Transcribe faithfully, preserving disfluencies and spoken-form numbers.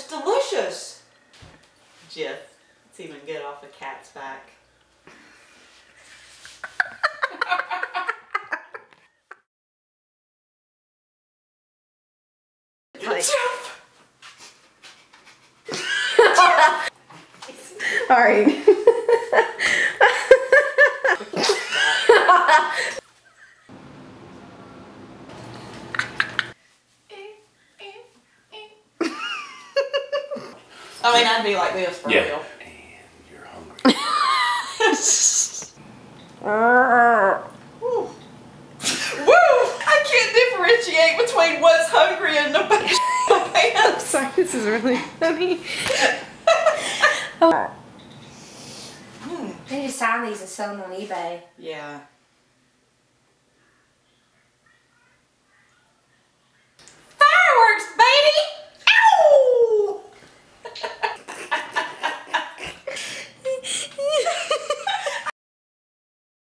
it's delicious. Jif, it's even good off a cat's back. Like, all right. I mean, I'd be like this for yeah. real. And you're hungry. Woo! Woo! I can't differentiate between what's hungry and the my pants. Sorry, this is really funny. You need to sign these and sell them on eBay. Yeah.